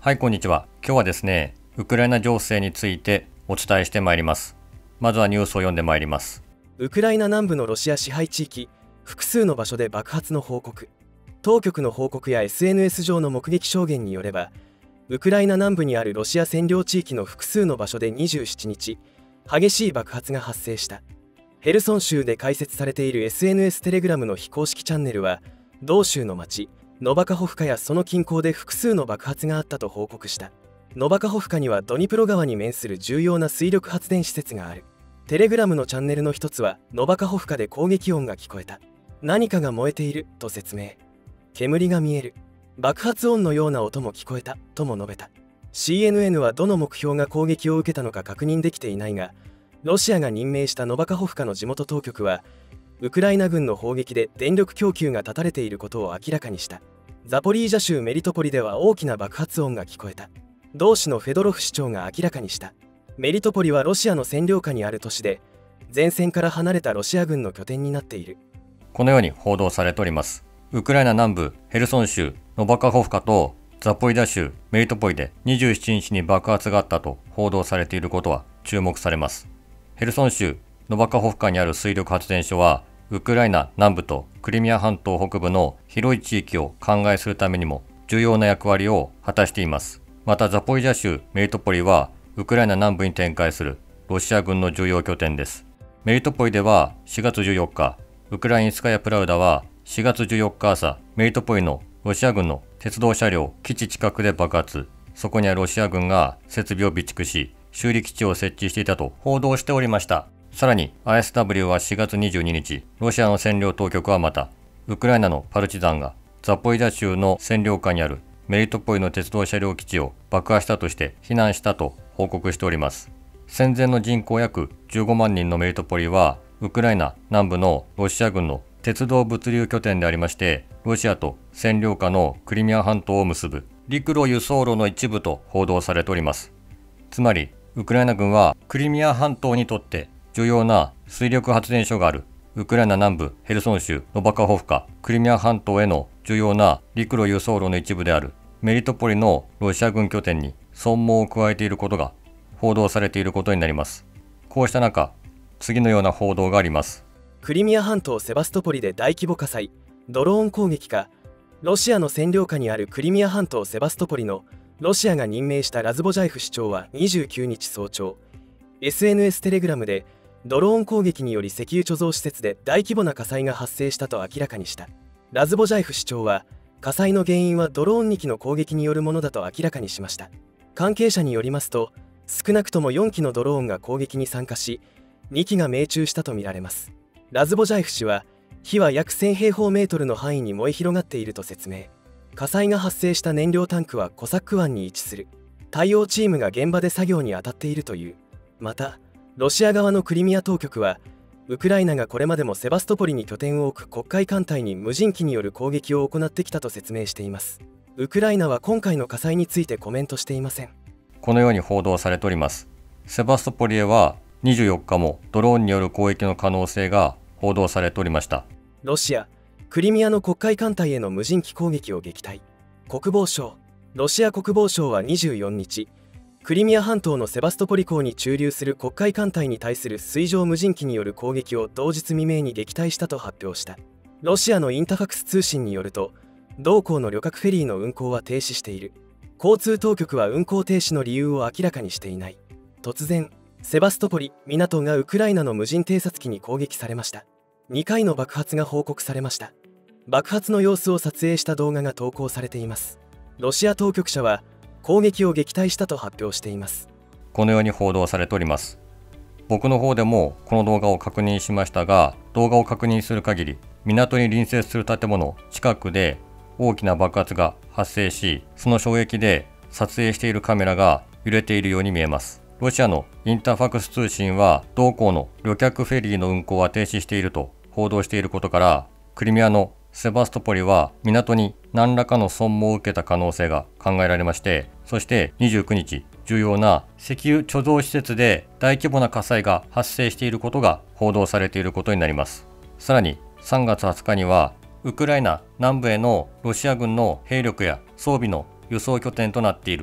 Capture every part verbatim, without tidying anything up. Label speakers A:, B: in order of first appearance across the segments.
A: はい、こんにちは。今日はですね、ウクライナ情勢についてお伝えしてまいります。まずはニュースを読んでまいります。
B: ウクライナ南部のロシア支配地域、複数の場所で爆発の報告。当局の報告や エスエヌエス 上の目撃証言によれば、ウクライナ南部にあるロシア占領地域の複数の場所でにじゅうしちにち、激しい爆発が発生した。ヘルソン州で開設されている エスエヌエス テレグラムの非公式チャンネルは、同州の町ノバカホフカやその近郊で複数の爆発があったと報告した。ノバカホフカにはドニプロ川に面する重要な水力発電施設がある。テレグラムのチャンネルの一つは、ノバカホフカで攻撃音が聞こえた。何かが燃えていると説明。煙が見える。爆発音のような音も聞こえたとも述べた。シーエヌエヌ はどの目標が攻撃を受けたのか確認できていないが、ロシアが任命したノバカホフカの地元当局は、ウクライナ軍の砲撃で電力供給が断たれていることを明らかにした。ザポリージャ州メリトポリでは大きな爆発音が聞こえた。同市のフェドロフ市長が明らかにした。メリトポリはロシアの占領下にある都市で、前線から離れたロシア軍の拠点になっている。
A: このように報道されております。ウクライナ南部ヘルソン州ノバカホフカとザポリージャ州メリトポリでにじゅうしちにちに爆発があったと報道されていることは注目されます。ヘルソン州ノバカホフカにある水力発電所は、ウクライナ南部とクリミア半島北部の広い地域を灌漑するためにも重要な役割を果たしています。またザポリージャ州メリトポリはウクライナ南部に展開するロシア軍の重要拠点です。メリトポリではしがつじゅうよっか、ウクラインスカヤプラウダはしがつじゅうよっか朝、メリトポリのロシア軍の鉄道車両基地近くで爆発。そこにはロシア軍が設備を備蓄し、修理基地を設置していたと報道しておりました。さらに アイエスダブリュー はしがつにじゅうににち、ロシアの占領当局はまた、ウクライナのパルチザンがザポリージャ州の占領下にあるメリトポリの鉄道車両基地を爆破したとして非難したと報告しております。戦前の人口約じゅうごまんにんのメリトポリは、ウクライナ南部のロシア軍の鉄道物流拠点でありまして、ロシアと占領下のクリミア半島を結ぶ陸路輸送路の一部と報道されております。つまり、ウクライナ軍はクリミア半島にとって重要な水力発電所があるウクライナ南部ヘルソン州ノバカホフカ、クリミア半島への重要な陸路輸送路の一部であるメリトポリのロシア軍拠点に損耗を加えていることが報道されていることになります。こうした中、次のような報道があります。
B: クリミア半島セバストポリで大規模火災、ドローン攻撃か。ロシアの占領下にあるクリミア半島セバストポリのロシアが任命したラズボジャイフ市長はにじゅうくにち早朝、エスエヌエス テレグラムでドローン攻撃により石油貯蔵施設で大規模な火災が発生したと明らかにした。ラズボジャイフ市長は、火災の原因はドローンにきの攻撃によるものだと明らかにしました。関係者によりますと、少なくともよんきのドローンが攻撃に参加し、にきが命中したとみられます。ラズボジャイフ氏は、火は約せんへいほうメートルの範囲に燃え広がっていると説明。火災が発生した燃料タンクはコサック湾に位置する。対応チームが現場で作業に当たっているという。また、ロシア側のクリミア当局は、ウクライナがこれまでもセバストポリに拠点を置く黒海艦隊に無人機による攻撃を行ってきたと説明しています。ウクライナは今回の火災についてコメントしていません。
A: このように報道されております。セバストポリへはにじゅうよっかもドローンによる攻撃の可能性が報道されておりました。
B: ロシア、クリミアの黒海艦隊への無人機攻撃を撃退。国防省、ロシア国防省はにじゅうよっか、クリミア半島のセバストポリ港に駐留する黒海艦隊に対する水上無人機による攻撃を同日未明に撃退したと発表した。ロシアのインタファクス通信によると、同港の旅客フェリーの運航は停止している。交通当局は運航停止の理由を明らかにしていない。突然、セバストポリ港がウクライナの無人偵察機に攻撃されました。にかいの爆発が報告されました。爆発の様子を撮影した動画が投稿されています。ロシア当局者は、攻撃を撃退したと発表しています。
A: このように報道されております。僕の方でもこの動画を確認しましたが、動画を確認する限り、港に隣接する建物近くで大きな爆発が発生し、その衝撃で撮影しているカメラが揺れているように見えます。ロシアのインターファクス通信は、同港の旅客フェリーの運航は停止していると報道していることから、クリミアのセバストポリは港に何らかの損耗を受けた可能性が考えられまして、そしてにじゅうくにち、重要な石油貯蔵施設で大規模な火災が発生していることが報道されていることになります。さらにさんがつはつかには、ウクライナ南部へのロシア軍の兵力や装備の輸送拠点となっている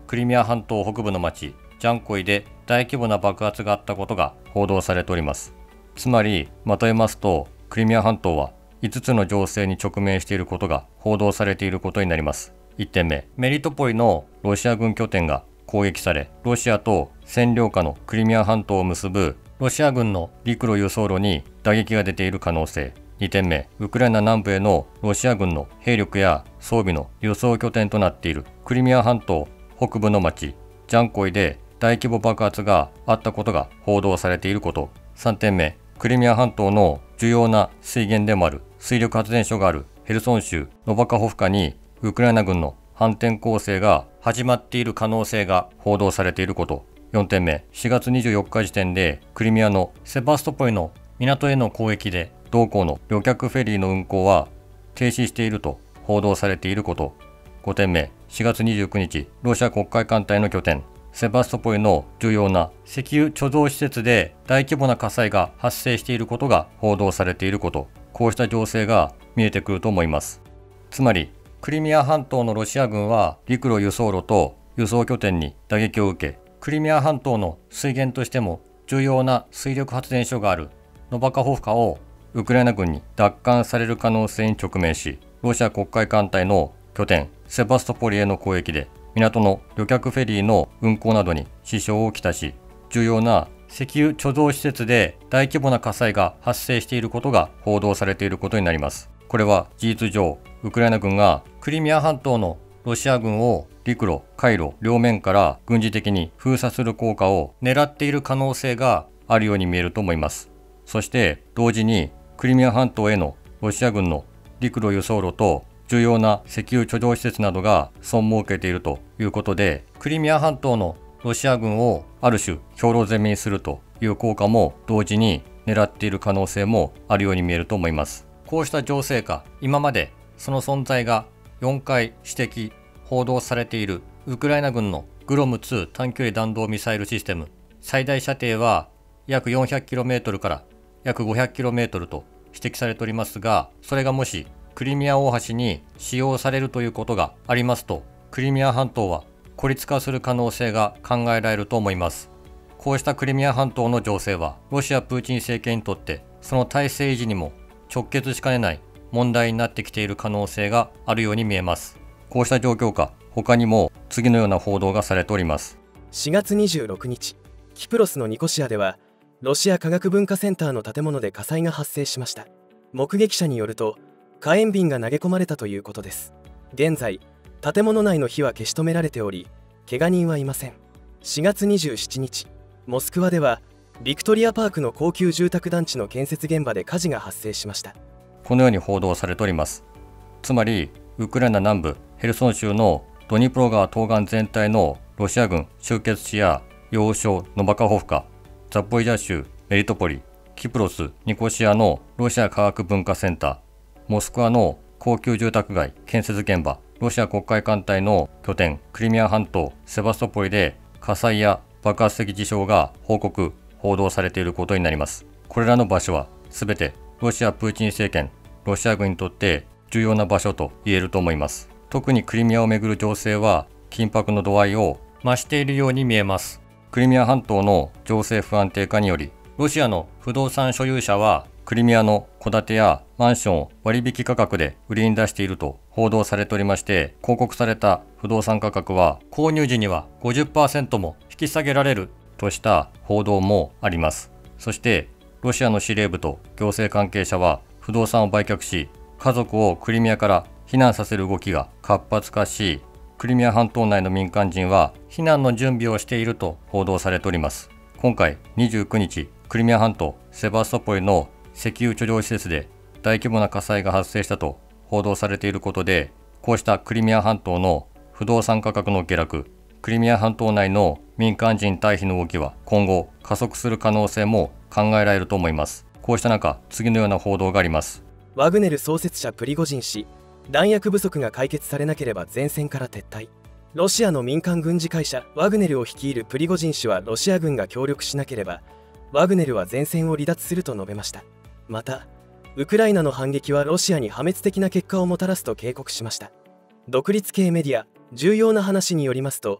A: クリミア半島北部の町ジャンコイで大規模な爆発があったことが報道されております。つまりまとめますと、クリミア半島はいつつの情勢に直面していることが報道されていることになります。いってんめ、メリトポリのロシア軍拠点が攻撃され、ロシアと占領下のクリミア半島を結ぶロシア軍の陸路輸送路に打撃が出ている可能性。にてんめ、ウクライナ南部へのロシア軍の兵力や装備の輸送拠点となっているクリミア半島北部の町ジャンコイで大規模爆発があったことが報道されていること。さんてんめ、クリミア半島の重要な水源でもある水力発電所があるヘルソン州ノバカホフカにウクライナ軍の反転攻勢が始まっている可能性が報道されていること。よんてんめ、しがつにじゅうよっか時点でクリミアのセバストポリの港への攻撃で同港の旅客フェリーの運航は停止していると報道されていること。ごてんめ、しがつにじゅうくにち、ロシア黒海艦隊の拠点セバストポリの重要な石油貯蔵施設で大規模な火災が発生していることが報道されていること。こうした情勢が見えてくると思います。つまりクリミア半島のロシア軍は陸路輸送路と輸送拠点に打撃を受け、クリミア半島の水源としても重要な水力発電所があるノバカホフカをウクライナ軍に奪還される可能性に直面し、ロシア黒海艦隊の拠点セバストポリへの攻撃で港の旅客フェリーの運航などに支障をきたし、重要な石油貯蔵施設で大規模な火災が発生していることが報道されていることになります。これは事実上、ウクライナ軍がクリミア半島のロシア軍を陸路、海路両面から軍事的に封鎖する効果を狙っている可能性があるように見えると思います。そして同時にクリミア半島へのロシア軍の陸路輸送路と重要な石油貯蔵施設などが損も受けているということで、クリミア半島のロシア軍をある種兵糧攻めにするという効果も同時に狙っている可能性もあるように見えると思います。こうした情勢下、今までその存在がよんかい指摘、報道されているウクライナ軍のグロムツー短距離弾道ミサイルシステム、最大射程は約 よんひゃくキロメートル から約 ごひゃくキロメートル と指摘されておりますが、それがもしクリミア大橋に使用されるということがありますと、クリミア半島は孤立化する可能性が考えられると思います。こうしたクリミア半島の情勢はロシアプーチン政権にとってその体制維持にも直結しかねない問題になってきている可能性があるように見えます。こうした状況下、他にも次のような報道がされております。
B: しがつにじゅうろくにち、キプロスのニコシアではロシア科学文化センターの建物で火災が発生しました。目撃者によると火炎瓶が投げ込まれたということです。現在建物内の火は消し止められており、怪我人はいません。しがつにじゅうしちにち、モスクワではビクトリアパークの高級住宅団地の建設現場で火事が発生しました。
A: このように報道されております。つまりウクライナ南部ヘルソン州のドニプロ川東岸全体のロシア軍集結地や要衝ノバカホフカ、ザポリジャ州メリトポリ、キプロスニコシアのロシア科学文化センター、モスクワの高級住宅街建設現場、ロシア黒海艦隊の拠点クリミア半島セバストポリで火災や爆発的事象が報告・報道されていることになります。これらの場所は全てロシアプーチン政権、ロシア軍にとって重要な場所と言えると思います。特にクリミアをめぐる情勢は緊迫の度合いを増しているように見えます。クリミア半島の情勢不安定化により、ロシアの不動産所有者はクリミアの戸建てやマンションを割引価格で売りに出していると報道されておりまして、広告された不動産価格は購入時には ごじゅっパーセント も引き下げられるとした報道もあります。そしてロシアの司令部と行政関係者は不動産を売却し、家族をクリミアから避難させる動きが活発化し、クリミア半島内の民間人は避難の準備をしていると報道されております。今回にじゅうくにち、クリミア半島セバストポリの石油貯蔵施設で大規模な火災が発生したと報道されていることで、こうしたクリミア半島の不動産価格の下落、クリミア半島内の民間人退避の動きは今後加速する可能性も考えられると思います。こうした中、次のような報道があります。
B: ワグネル創設者プリゴジン氏、弾薬不足が解決されなければ前線から撤退。ロシアの民間軍事会社ワグネルを率いるプリゴジン氏は、ロシア軍が協力しなければワグネルは前線を離脱すると述べました。またウクライナの反撃はロシアに破滅的な結果をもたらすと警告しました。独立系メディア重要な話によりますと、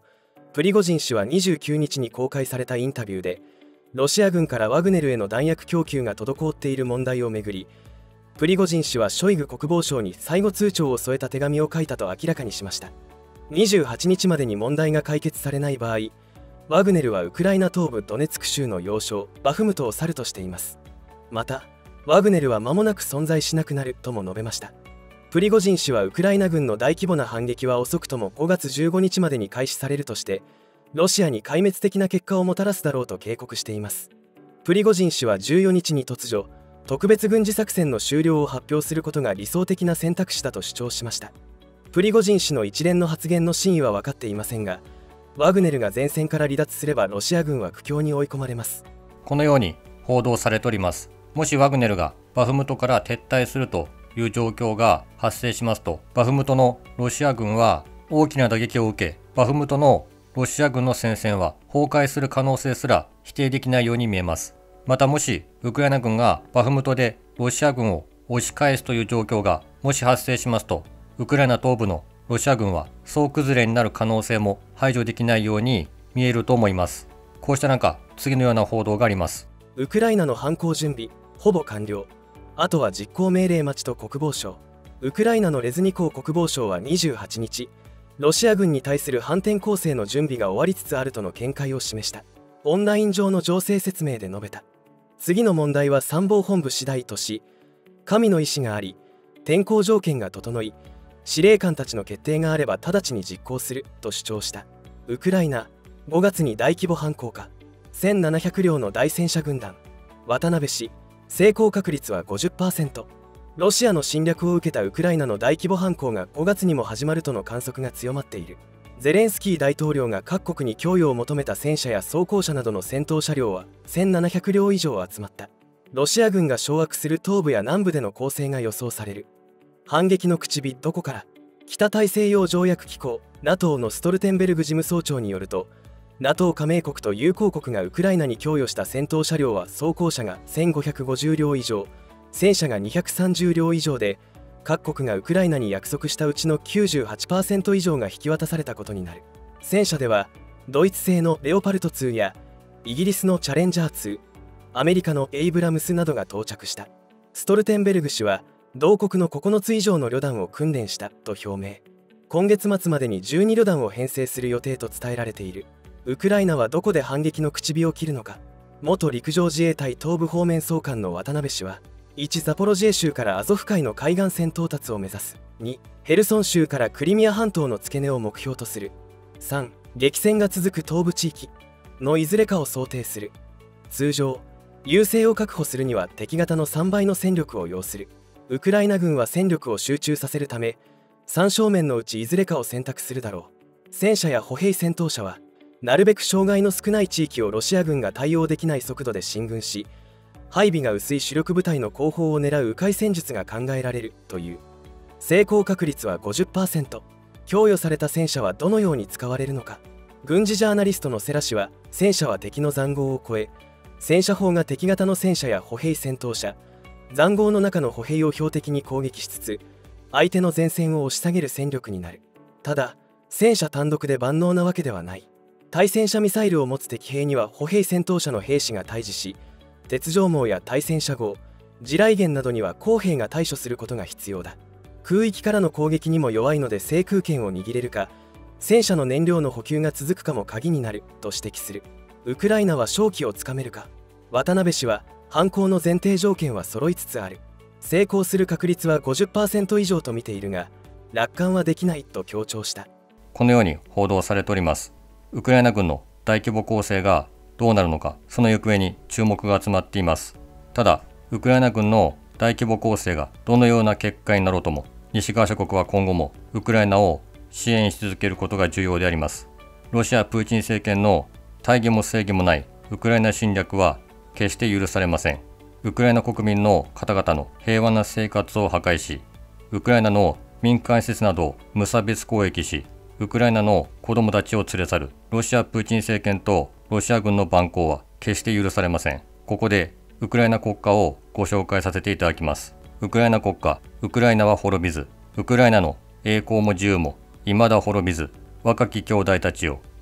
B: プリゴジン氏はにじゅうくにちに公開されたインタビューで、ロシア軍からワグネルへの弾薬供給が滞っている問題をめぐり、プリゴジン氏はショイグ国防相に最後通牒を添えた手紙を書いたと明らかにしました。にじゅうはちにちまでに問題が解決されない場合、ワグネルはウクライナ東部ドネツク州の要衝バフムトを去るとしています。また、ワグネルは間もなく存在しなくなるとも述べました。プリゴジン氏はウクライナ軍の大規模な反撃は遅くともごがつじゅうごにちまでに開始されるとして、ロシアに壊滅的な結果をもたらすだろうと警告しています。プリゴジン氏はじゅうよっかに突如、特別軍事作戦の終了を発表することが理想的な選択肢だと主張しました。プリゴジン氏の一連の発言の真意は分かっていませんが、ワグネルが前線から離脱すればロシア軍は苦境に追い込まれます。
A: このように報道されております。もしワグネルがバフムトから撤退するという状況が発生しますと、バフムトのロシア軍は大きな打撃を受け、バフムトのロシア軍の戦線は崩壊する可能性すら否定できないように見えます。またもしウクライナ軍がバフムトでロシア軍を押し返すという状況がもし発生しますと、ウクライナ東部のロシア軍は総崩れになる可能性も排除できないように見えると思います。こうした中、次のような報道があります。
B: ウクライナの反攻準備ほぼ完了、あとは実行命令待ちと国防省。ウクライナのレズニコー国防省はにじゅうはちにち、ロシア軍に対する反転攻勢の準備が終わりつつあるとの見解を示した。オンライン上の情勢説明で述べた。次の問題は参謀本部次第とし、神の意志があり、天候条件が整い、司令官たちの決定があれば直ちに実行すると主張した。ウクライナ、ごがつに大規模反攻か。せんななひゃくりょうの大戦車軍団。渡辺氏、成功確率は ごじゅっパーセント。ロシアの侵略を受けたウクライナの大規模反攻がごがつにも始まるとの観測が強まっている。ゼレンスキー大統領が各国に供与を求めた戦車や装甲車などの戦闘車両はせんななひゃくりょう以上集まった。ロシア軍が掌握する東部や南部での攻勢が予想される。反撃の口火どこから。北大西洋条約機構 ナトー のストルテンベルグ事務総長によると、 ナトー 加盟国と友好国がウクライナに供与した戦闘車両は装甲車がせんごひゃくごじゅうりょう以上、戦車がにひゃくさんじゅうりょう以上で、各国がウクライナに約束したうちの きゅうじゅうはちパーセント 以上が引き渡されたことになる。戦車ではドイツ製のレオパルトツーやイギリスのチャレンジャーツー、アメリカのエイブラムスなどが到着した。ストルテンベルグ氏は同国のここのつ以上の旅団を訓練したと表明。今月末までにじゅうに旅団を編成する予定と伝えられている。ウクライナはどこで反撃の口火を切るのか。元陸上自衛隊東部方面総監の渡辺氏は、いちザポロジエ州からアゾフ海の海岸線到達を目指す。にヘルソン州からクリミア半島の付け根を目標とする。さん激戦が続く東部地域のいずれかを想定する。通常優勢を確保するには敵方のさんばいの戦力を要する。ウクライナ軍は戦力を集中させるため、さん正面のうちいずれかを選択するだろう。戦車や歩兵戦闘車はなるべく障害の少ない地域をロシア軍が対応できない速度で進軍し、配備が薄い主力部隊の後方を狙う迂回戦術が考えられるという。成功確率は ごじゅっパーセント。 供与された戦車はどのように使われるのか。軍事ジャーナリストのセラ氏は、戦車は敵の塹壕を越え、戦車砲が敵型の戦車や歩兵戦闘車、塹壕の中の歩兵を標的に攻撃しつつ、相手の前線を押し下げる戦力になる。ただ、戦車単独で万能なわけではない。対戦車ミサイルを持つ敵兵には歩兵戦闘車の兵士が対峙し、鉄条網や対戦車壕、地雷原などには工兵が対処することが必要だ。空域からの攻撃にも弱いので制空権を握れるか、戦車の燃料の補給が続くかも鍵になると指摘する。ウクライナは勝機をつかめるか。渡辺氏は、反攻の前提条件は揃いつつある。成功する確率は ごじゅっパーセント 以上と見ているが、楽観はできないと強調した。
A: このように報道されております。ウクライナ軍の大規模攻勢がどうなるのか、その行方に注目が集まっています。ただ、ウクライナ軍の大規模攻勢がどのような結果になろうとも、西側諸国は今後もウクライナを支援し続けることが重要であります。ロシア・プーチン政権の大義も正義もないウクライナ侵略は決して許されません。ウクライナ国民の方々の平和な生活を破壊し、ウクライナの民間施設などを無差別攻撃し、ウクライナの子供たちを連れ去るロシア・プーチン政権とロシア軍の蛮行は決して許されません。ここでウクライナ国家をご紹介させていただきます。ウクライナ国家、ウクライナは滅びず、ウクライナの栄光も自由も未だ滅びず、若き兄弟たちよ、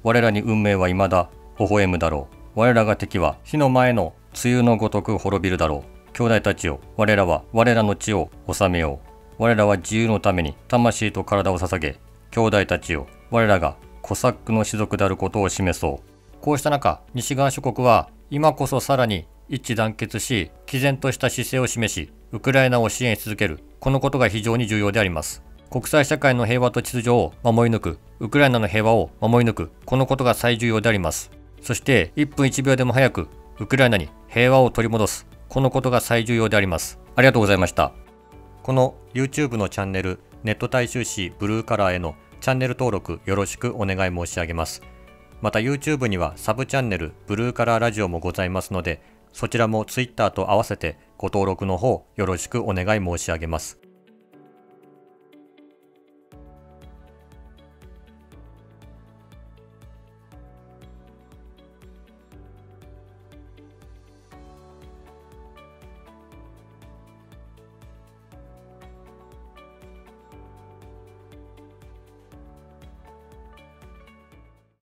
A: 我らに運命は未だ微笑むだろう。我らが敵は火の前の梅雨のごとく滅びるだろう。兄弟たちよ、我らは我らの地を治めよう。我らは自由のために魂と体を捧げ、兄弟たちよ、我らがコサックの種族であることを示そう。こうした中、西側諸国は今こそさらに一致団結し、毅然とした姿勢を示し、ウクライナを支援し続ける。このことが非常に重要であります。国際社会の平和と秩序を守り抜く、ウクライナの平和を守り抜く、このことが最重要であります。そしていっぷんいちびょうでも早くウクライナに平和を取り戻す、このことが最重要であります。ありがとうございました。この YouTube のチャンネル、ネット大衆紙ブルーカラーへのチャンネル登録よろしくお願い申し上げます。また YouTube にはサブチャンネルブルーカラーラジオもございますので、そちらも Twitter と合わせてご登録の方よろしくお願い申し上げます。